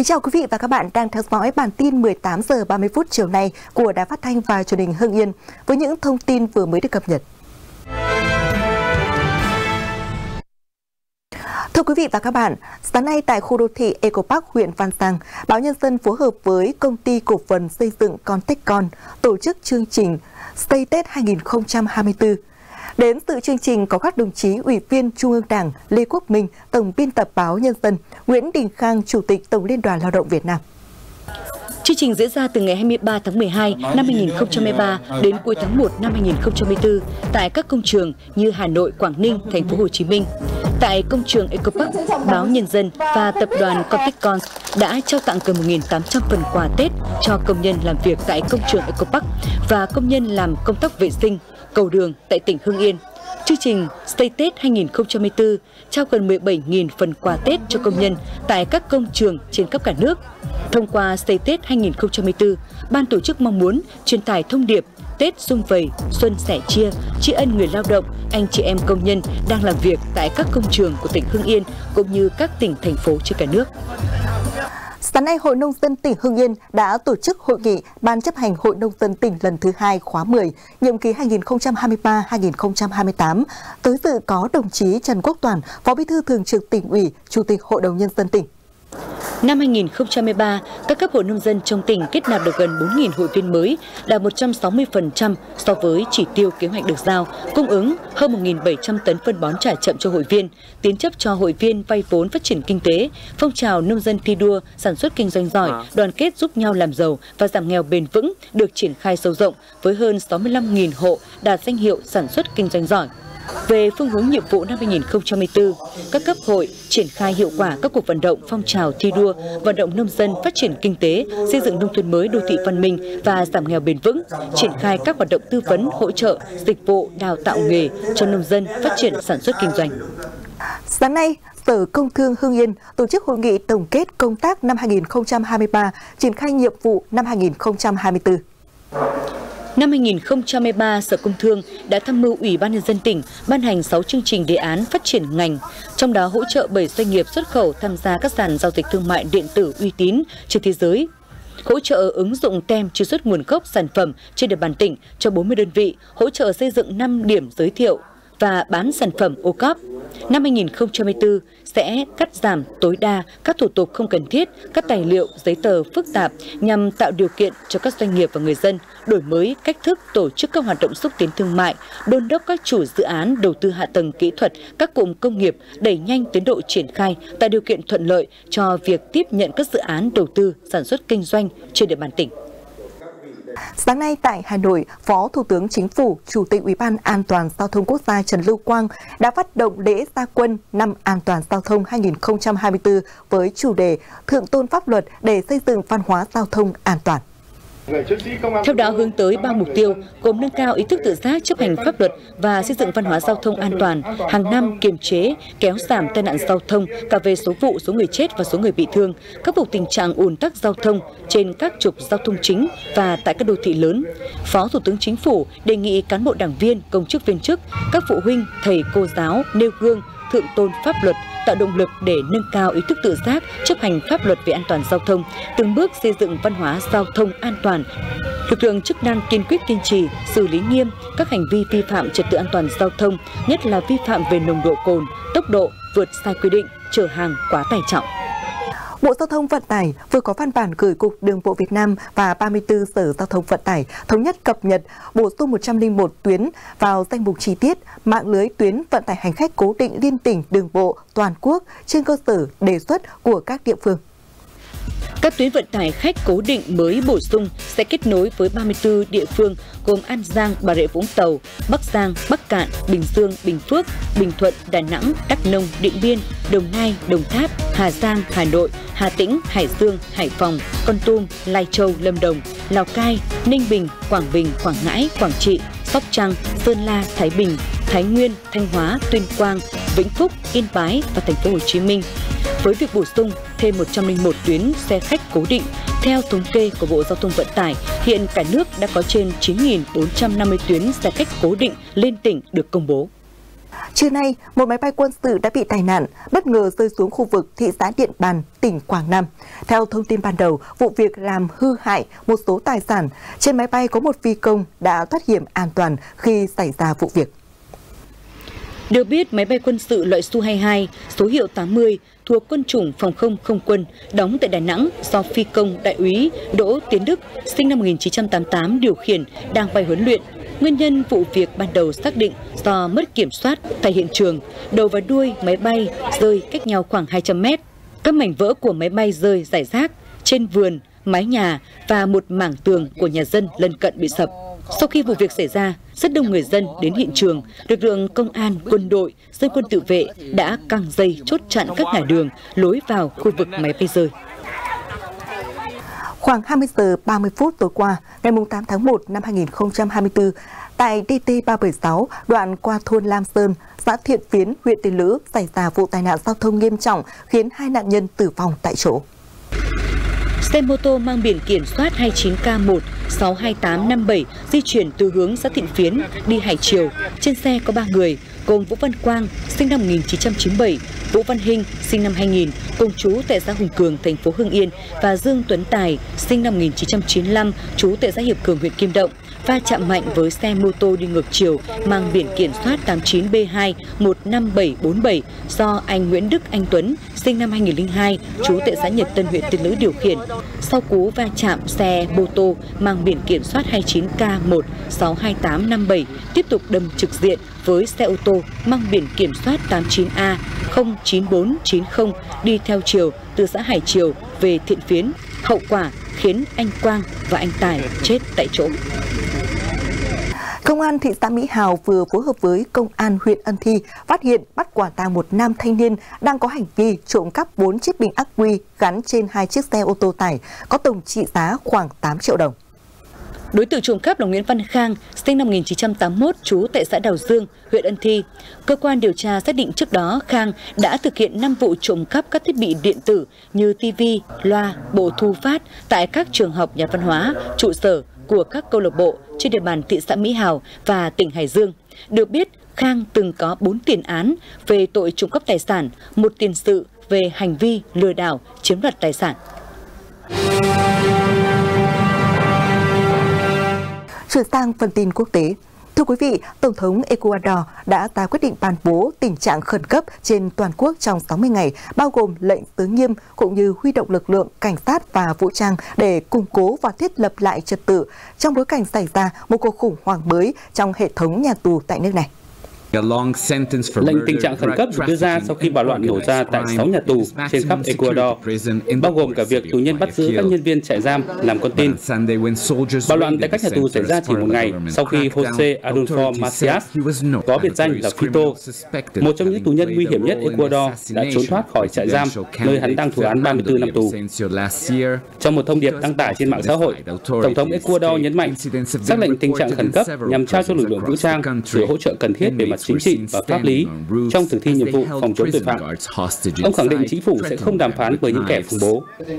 chào quý vị và các bạn đang theo dõi bản tin 18 giờ 30 phút chiều nay của Đài Phát thanh và Truyền hình Hưng Yên với những thông tin vừa mới được cập nhật. Thưa quý vị và các bạn, sáng nay tại khu đô thị Eco Park huyện Văn Giang, Báo Nhân dân phối hợp với Công ty Cổ phần Xây dựng Contechcon tổ chức chương trình Xây Tết 2024. Đến dự chương trình có các đồng chí Ủy viên Trung ương Đảng Lê Quốc Minh, Tổng biên tập Báo Nhân dân, Nguyễn Đình Khang, Chủ tịch Tổng Liên đoàn Lao động Việt Nam. Chương trình diễn ra từ ngày 23 tháng 12 năm 2023 đến cuối tháng 1 năm 2024 tại các công trường như Hà Nội, Quảng Ninh, Thành phố Hồ Chí Minh. Tại công trường Eco Park, Báo Nhân dân và tập đoàn Contechcon đã trao tặng gần 1.800 phần quà Tết cho công nhân làm việc tại công trường Eco Park và công nhân làm công tác vệ sinh, cầu đường tại tỉnh Hưng Yên. Chương trình Xây Tết 2024 trao gần 17.000 phần quà Tết cho công nhân tại các công trường trên khắp cả nước. Thông qua Xây Tết 2024, ban tổ chức mong muốn truyền tải thông điệp Tết sum vầy, xuân sẻ chia, tri ân người lao động, anh chị em công nhân đang làm việc tại các công trường của tỉnh Hưng Yên cũng như các tỉnh, thành phố trên cả nước. Sáng nay, Hội Nông dân tỉnh Hưng Yên đã tổ chức hội nghị Ban chấp hành Hội Nông dân tỉnh lần thứ 2 khóa 10, nhiệm kỳ 2023-2028. Tới dự có đồng chí Trần Quốc Toản, Phó Bí thư Thường trực Tỉnh ủy, Chủ tịch Hội đồng Nhân dân tỉnh. Năm 2023, các cấp hội nông dân trong tỉnh kết nạp được gần 4.000 hội viên mới, đạt 160% so với chỉ tiêu kế hoạch được giao, cung ứng hơn 1.700 tấn phân bón trả chậm cho hội viên, tín chấp cho hội viên vay vốn phát triển kinh tế, phong trào nông dân thi đua, sản xuất kinh doanh giỏi, đoàn kết giúp nhau làm giàu và giảm nghèo bền vững được triển khai sâu rộng với hơn 65.000 hộ đạt danh hiệu sản xuất kinh doanh giỏi. Về phương hướng nhiệm vụ năm 2024, các cấp hội triển khai hiệu quả các cuộc vận động phong trào thi đua, vận động nông dân phát triển kinh tế, xây dựng nông thôn mới đô thị văn minh và giảm nghèo bền vững, triển khai các hoạt động tư vấn, hỗ trợ, dịch vụ, đào tạo nghề cho nông dân phát triển sản xuất kinh doanh. Sáng nay, Sở Công Thương Hưng Yên tổ chức hội nghị tổng kết công tác năm 2023, triển khai nhiệm vụ năm 2024. Năm 2023, Sở Công Thương đã tham mưu Ủy ban Nhân dân tỉnh ban hành 6 chương trình đề án phát triển ngành, trong đó hỗ trợ 7 doanh nghiệp xuất khẩu tham gia các sàn giao dịch thương mại điện tử uy tín trên thế giới, hỗ trợ ứng dụng tem truy xuất nguồn gốc sản phẩm trên địa bàn tỉnh cho 40 đơn vị, hỗ trợ xây dựng 5 điểm giới thiệu và bán sản phẩm OCOP. Năm 2024 sẽ cắt giảm tối đa các thủ tục không cần thiết, các tài liệu, giấy tờ phức tạp nhằm tạo điều kiện cho các doanh nghiệp và người dân đổi mới cách thức tổ chức các hoạt động xúc tiến thương mại, đôn đốc các chủ dự án đầu tư hạ tầng kỹ thuật, các cụm công nghiệp đẩy nhanh tiến độ triển khai, tạo điều kiện thuận lợi cho việc tiếp nhận các dự án đầu tư sản xuất kinh doanh trên địa bàn tỉnh. Sáng nay tại Hà Nội, Phó Thủ tướng Chính phủ, Chủ tịch Ủy ban An toàn Giao thông Quốc gia Trần Lưu Quang đã phát động lễ ra quân năm An toàn Giao thông 2024 với chủ đề Thượng tôn pháp luật để xây dựng văn hóa giao thông an toàn. Theo đó, hướng tới 3 mục tiêu gồm nâng cao ý thức tự giác chấp hành pháp luật và xây dựng văn hóa giao thông an toàn, hàng năm kiềm chế, kéo giảm tai nạn giao thông cả về số vụ, số người chết và số người bị thương, khắc phục tình trạng ùn tắc giao thông trên các trục giao thông chính và tại các đô thị lớn. Phó Thủ tướng Chính phủ đề nghị cán bộ đảng viên, công chức viên chức, các phụ huynh, thầy cô giáo nêu gương, thượng tôn pháp luật, tạo động lực để nâng cao ý thức tự giác, chấp hành pháp luật về an toàn giao thông, từng bước xây dựng văn hóa giao thông an toàn. Lực lượng chức năng kiên quyết kiên trì, xử lý nghiêm các hành vi vi phạm trật tự an toàn giao thông, nhất là vi phạm về nồng độ cồn, tốc độ, vượt sai quy định, chở hàng quá tải trọng. Bộ Giao thông Vận tải vừa có văn bản gửi Cục Đường bộ Việt Nam và 34 Sở Giao thông Vận tải thống nhất cập nhật bổ sung 101 tuyến vào danh mục chi tiết mạng lưới tuyến vận tải hành khách cố định liên tỉnh đường bộ toàn quốc trên cơ sở đề xuất của các địa phương. Các tuyến vận tải khách cố định mới bổ sung sẽ kết nối với 34 địa phương gồm An Giang, Bà Rịa Vũng Tàu, Bắc Giang, Bắc Cạn, Bình Dương, Bình Phước, Bình Thuận, Đà Nẵng, Đắk Nông, Điện Biên, Đồng Nai, Đồng Tháp, Hà Giang, Hà Nội, Hà Tĩnh, Hải Dương, Hải Phòng, Kon Tum, Lai Châu, Lâm Đồng, Lào Cai, Ninh Bình, Quảng Bình, Quảng Ngãi, Quảng Trị, Sóc Trăng, Sơn La, Thái Bình, Thái Nguyên, Thanh Hóa, Tuyên Quang, Vĩnh Phúc, Yên Bái và Thành phố Hồ Chí Minh. Với việc bổ sung thêm 101 tuyến xe khách cố định, theo thống kê của Bộ Giao thông Vận tải, hiện cả nước đã có trên 9.450 tuyến xe khách cố định lên tỉnh được công bố. Trưa nay, một máy bay quân sự đã bị tai nạn, bất ngờ rơi xuống khu vực thị xã Điện Bàn, tỉnh Quảng Nam. Theo thông tin ban đầu, vụ việc làm hư hại một số tài sản. Trên máy bay có một phi công đã thoát hiểm an toàn khi xảy ra vụ việc. Được biết, máy bay quân sự loại Su-22 số hiệu 80 thuộc quân chủng phòng không không quân đóng tại Đà Nẵng do phi công đại úy Đỗ Tiến Đức sinh năm 1988 điều khiển đang bay huấn luyện. Nguyên nhân vụ việc ban đầu xác định do mất kiểm soát tại hiện trường, đầu và đuôi máy bay rơi cách nhau khoảng 200 mét. Các mảnh vỡ của máy bay rơi rải rác trên vườn, mái nhà và một mảng tường của nhà dân lân cận bị sập. Sau khi vụ việc xảy ra, rất đông người dân đến hiện trường, lực lượng công an, quân đội, dân quân tự vệ đã căng dây chốt chặn các ngã đường lối vào khu vực máy bay rơi. Khoảng 20 giờ 30 phút tối qua, ngày 8 tháng 1 năm 2024, tại DT-376 đoạn qua thôn Lam Sơn, xã Thiện Phiến, huyện Tiên Lữ xảy ra vụ tai nạn giao thông nghiêm trọng khiến 2 nạn nhân tử vong tại chỗ. Xe mô tô mang biển kiểm soát 29K1-62857 di chuyển từ hướng xã Thiện Phiến đi Hải Triều. Trên xe có 3 người, gồm Vũ Văn Quang, sinh năm 1997, Vũ Văn Hinh, sinh năm 2000, cùng trú tại xã Hùng Cường, thành phố Hưng Yên, và Dương Tuấn Tài, sinh năm 1995, trú tại xã Hiệp Cường, huyện Kim Động, va chạm mạnh với xe mô tô đi ngược chiều mang biển kiểm soát 89B2-15747 do anh Nguyễn Đức Anh Tuấn, sinh năm 2002, trú tại xã Nhật Tân, huyện Tiên Lữ điều khiển. Sau cú va chạm, xe mô tô mang biển kiểm soát 29K1-62857 tiếp tục đâm trực diện với xe ô tô mang biển kiểm soát 89A09490 đi theo chiều từ xã Hải Triều về Thiện Phiến. Hậu quả khiến anh Quang và anh Tài chết tại chỗ. Công an thị xã Mỹ Hào vừa phối hợp với Công an huyện Ân Thi phát hiện bắt quả tang một nam thanh niên đang có hành vi trộm cắp 4 chiếc bình ắc quy gắn trên 2 chiếc xe ô tô tải có tổng trị giá khoảng 8 triệu đồng. Đối tượng trộm cắp là Nguyễn Văn Khang, sinh năm 1981, trú tại xã Đào Dương, huyện Ân Thi. Cơ quan điều tra xác định trước đó Khang đã thực hiện 5 vụ trộm cắp các thiết bị điện tử như TV, loa, bộ thu phát tại các trường học, nhà văn hóa, trụ sở của các câu lạc bộ trên địa bàn thị xã Mỹ Hào và tỉnh Hải Dương. Được biết, Khang từng có 4 tiền án về tội trộm cắp tài sản, 1 tiền sự về hành vi lừa đảo chiếm đoạt tài sản. Chuyển sang phần tin quốc tế. Thưa quý vị, Tổng thống Ecuador đã ra quyết định ban bố tình trạng khẩn cấp trên toàn quốc trong 60 ngày, bao gồm lệnh giới nghiêm cũng như huy động lực lượng cảnh sát và vũ trang để củng cố và thiết lập lại trật tự trong bối cảnh xảy ra một cuộc khủng hoảng mới trong hệ thống nhà tù tại nước này. Lệnh tình trạng khẩn cấp được đưa ra sau khi bạo loạn nổ ra tại 6 nhà tù trên khắp Ecuador, bao gồm cả việc tù nhân bắt giữ các nhân viên trại giam làm con tin. Bạo loạn tại các nhà tù xảy ra chỉ một ngày sau khi José Adolfo Macias, có biệt danh là Fito, một trong những tù nhân nguy hiểm nhất Ecuador, đã trốn thoát khỏi trại giam, nơi hắn đang thụ án 34 năm tù. Trong một thông điệp đăng tải trên mạng xã hội, Tổng thống Ecuador nhấn mạnh sắc lệnh tình trạng khẩn cấp nhằm trao cho lực lượng vũ trang sự hỗ trợ cần thiết về mặt chính trị và pháp lý trong thực thi nhiệm vụ phòng chống tội phạm. Ông khẳng định chính phủ sẽ không đàm phán với những kẻ khủng bố.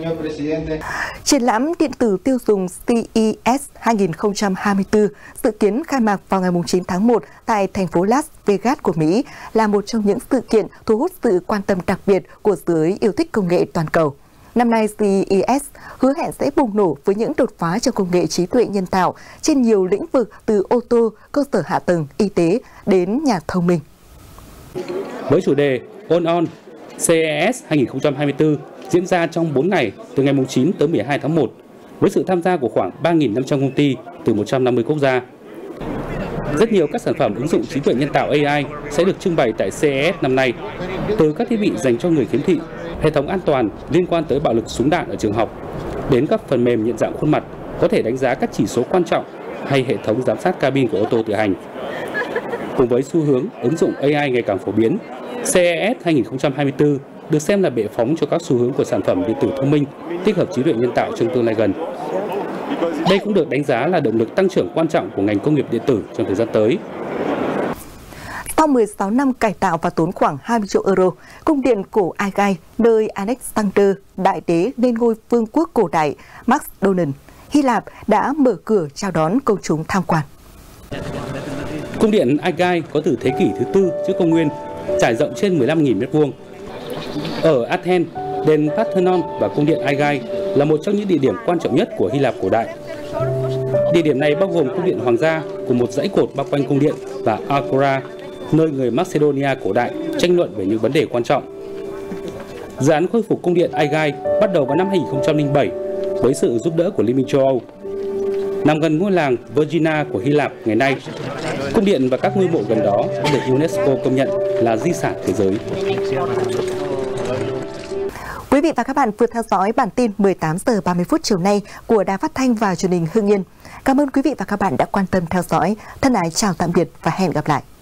Triển lãm điện tử tiêu dùng CES 2024 dự kiến khai mạc vào ngày 9 tháng 1 tại thành phố Las Vegas của Mỹ là một trong những sự kiện thu hút sự quan tâm đặc biệt của giới yêu thích công nghệ toàn cầu. Năm nay, CES hứa hẹn sẽ bùng nổ với những đột phá trong công nghệ trí tuệ nhân tạo trên nhiều lĩnh vực từ ô tô, cơ sở hạ tầng, y tế đến nhà thông minh. Với chủ đề On CES 2024 diễn ra trong 4 ngày từ ngày 9 tới 12 tháng 1 với sự tham gia của khoảng 3.500 công ty từ 150 quốc gia. Rất nhiều các sản phẩm ứng dụng trí tuệ nhân tạo AI sẽ được trưng bày tại CES năm nay, từ các thiết bị dành cho người khiếm thị, hệ thống an toàn liên quan tới bạo lực súng đạn ở trường học, đến các phần mềm nhận dạng khuôn mặt có thể đánh giá các chỉ số quan trọng hay hệ thống giám sát cabin của ô tô tự hành. Cùng với xu hướng ứng dụng AI ngày càng phổ biến, CES 2024 được xem là bệ phóng cho các xu hướng của sản phẩm điện tử thông minh tích hợp trí tuệ nhân tạo trong tương lai gần. Đây cũng được đánh giá là động lực tăng trưởng quan trọng của ngành công nghiệp điện tử trong thời gian tới. Sau 16 năm cải tạo và tốn khoảng 20 triệu euro, cung điện cổ Aigai, nơi Alexander Đại Đế lên ngôi vương quốc cổ đại Macedonian, Hy Lạp đã mở cửa chào đón công chúng tham quan. Cung điện Aigai có từ thế kỷ thứ 4 trước công nguyên, trải rộng trên 15.000 m². Ở Athens, đền Parthenon và cung điện Aigai là một trong những địa điểm quan trọng nhất của Hy Lạp cổ đại. Địa điểm này bao gồm cung điện hoàng gia cùng một dãy cột bao quanh cung điện và Agora, nơi người Macedonia cổ đại tranh luận về những vấn đề quan trọng. Dự án khôi phục cung điện Aigai bắt đầu vào năm 2007 với sự giúp đỡ của Liên minh châu Âu. Nằm gần ngôi làng Vergina của Hy Lạp ngày nay, cung điện và các ngôi mộ gần đó đã được UNESCO công nhận là di sản thế giới. Quý vị và các bạn vừa theo dõi bản tin 18 giờ 30 phút chiều nay của Đài Phát thanh và Truyền hình Hưng Yên. Cảm ơn quý vị và các bạn đã quan tâm theo dõi. Thân ái chào tạm biệt và hẹn gặp lại.